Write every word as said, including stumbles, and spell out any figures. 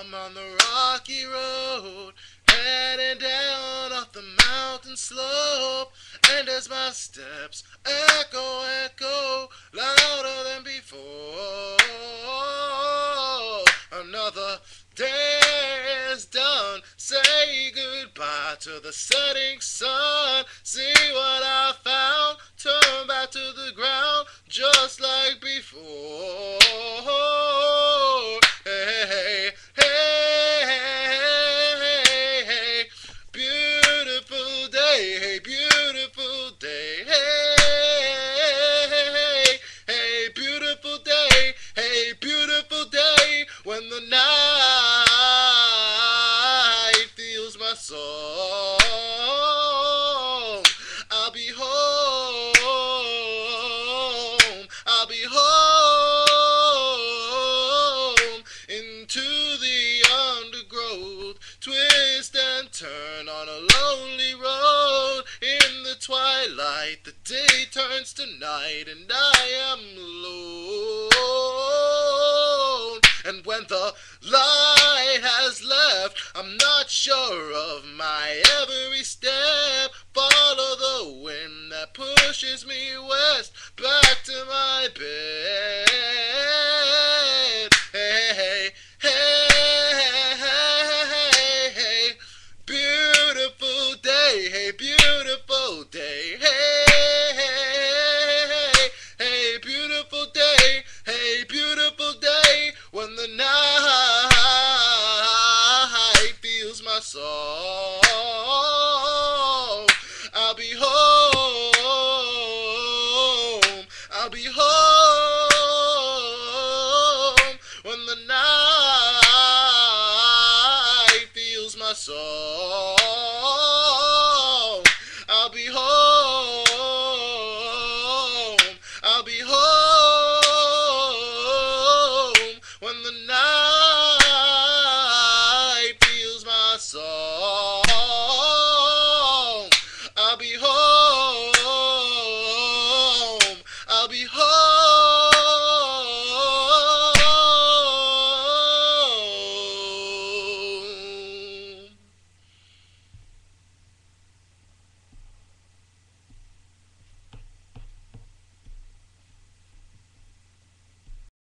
I'm on the rocky road, heading down off the mountain slope. And as my steps echo, echo, louder than before, another day is done. Say goodbye to the setting sun. See what I found, turn back to the ground, just like before. Hey, hey, hey, hey, hey, beautiful day, hey, beautiful day, hey, hey, hey, beautiful day, hey, beautiful day, when the night feels my soul. I'll be home, I'll be home, into the undergrowth, twist and turn on a lonely road. In the twilight, the day turns to night, and I am alone. And when the light has left, I'm not sure of my every step. Follow the wind that pushes me west, back to my bed. Hey, hey, hey, hey, beautiful day, hey, beautiful day, hey, hey, hey, beautiful day, hey, beautiful day, when the night feels my soul. I'll be home, I'll be home, when the night feels my soul.